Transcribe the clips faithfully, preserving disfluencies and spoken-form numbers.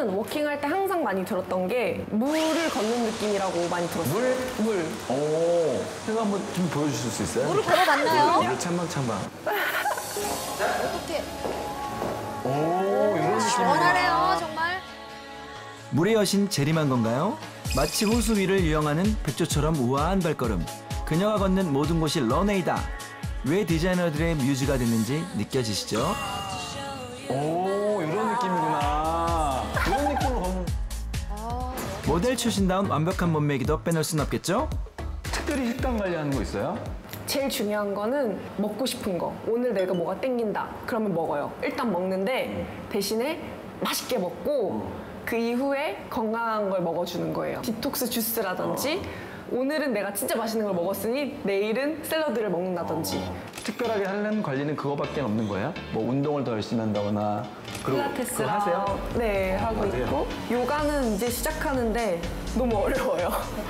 저는 워킹할 때 항상 많이 들었던 게 물을 걷는 느낌이라고 많이 들었어요. 물? 물. 오, 이거 한번 좀 보여주실 수 있어요? 물을 걸어봤나요? 물을 찬방찬방. 어떻게? 오, 이런 시원하네요, 정말. 물의 여신 제리만 건가요? 마치 호수 위를 유영하는 백조처럼 우아한 발걸음. 그녀가 걷는 모든 곳이 런웨이다. 왜 디자이너들의 뮤즈가 됐는지 느껴지시죠? 오, 이런 느낌이구나. 이런 느낌으로 걷는. 모델 출신다운 완벽한 몸매기도 빼놓을 순 없겠죠? 특별히 식단 관리하는 거 있어요? 제일 중요한 거는 먹고 싶은 거. 오늘 내가 뭐가 땡긴다. 그러면 먹어요. 일단 먹는데 대신에 맛있게 먹고 그 이후에 건강한 걸 먹어주는 거예요. 디톡스 주스라든지 오늘은 내가 진짜 맛있는 걸 먹었으니 내일은 샐러드를 먹는다든지. 특별하게 하려는 관리는 그거밖에 없는 거예요? 뭐 운동을 더 열심히 한다거나. 그리고 그거 필라테스랑 하세요? 네, 하고 맞아요. 있고 요가는 이제 시작하는데 너무 어려워요.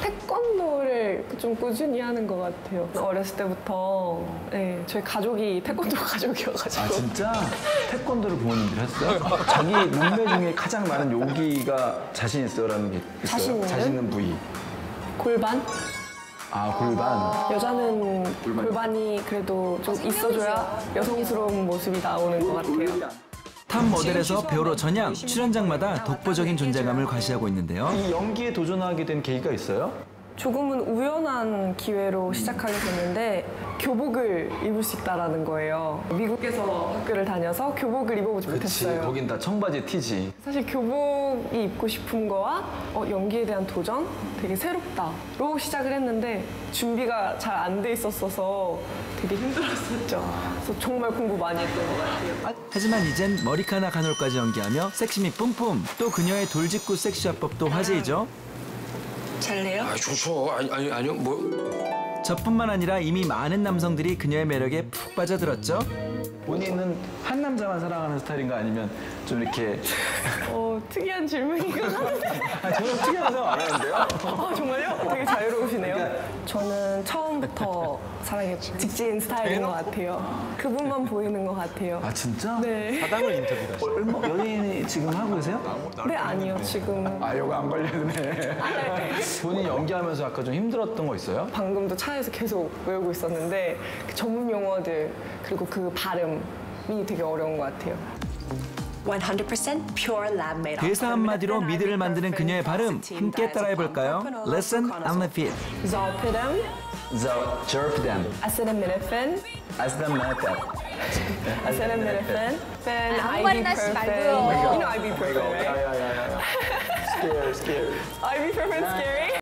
태권도를 좀 꾸준히 하는 것 같아요. 어렸을 때부터 네, 저희 가족이 태권도 가족이어가지고. 아, 진짜? 태권도를 부모님들이 했어요? 자기 몸매 중에 가장 많은 요기가 자신 있어요라는 게 있어요? 자신 있는? 자신 있는 부위. 골반? 아, 골반. 여자는 골반이 그래도 좀 있어줘야 여성스러운 모습이 나오는 것 같아요. 탑 모델에서 배우로 전향, 출연장마다 독보적인 존재감을 과시하고 있는데요. 이 연기에 도전하게 된 계기가 있어요? 조금은 우연한 기회로 시작하게 됐는데 교복을 입을 수 있다는 거예요. 미국에서 학교를 다녀서 교복을 입어보지 못했어요. 거긴 다 청바지 티지. 사실 교복이 입고 싶은 거와 어, 연기에 대한 도전? 되게 새롭다로 시작을 했는데 준비가 잘 안 돼 있었어서 되게 힘들었었죠. 그래서 정말 공부 많이 했던 것 같아요. 하지만 이젠 머리카락 한올까지 연기하며 섹시미 뿜뿜. 또 그녀의 돌직구 섹시화법도 화제이죠. 잘래요? 아, 좋죠. 아니, 아니, 아니요, 뭐. 저뿐만 아니라 이미 많은 남성들이 그녀의 매력에 푹 빠져들었죠. 본인은 한 남자만 사랑하는 스타일인가 아니면 좀 이렇게. 어, 특이한 질문인 것 같은데. 아, 저는 특이한 생각 안 하는데요? 아, 정말요? 되게 자유로우시네요. 저는 처음부터 사랑에 직진 스타일인 것 같아요. 그분만 보이는 것 같아요. 아, 진짜? 네. 사당을 인터뷰다. 얼마 연예인이 지금 하고 계세요? 네, 아니요. 지금 아, 요거 안 걸리네. 본인 연기하면서 아까 좀 힘들었던 거 있어요? 방금도 차에서 계속 외우고 있었는데 그 전문 용어들 그리고 그 발음이 되게 어려운 것 같아요. one hundred percent pure lab made. 대사 한마디로 미드를 만드는 그녀의 발음 함께 따라해볼까요? Listen and repeat. Zolpidem, 저, 절프댐. acetaminophen, 아스담나타. acetaminophen, then 한국말이나 하지 말고요. You know ibuprofen, right? 야야야야. 스케어, 스케어. Ibuprofen scary.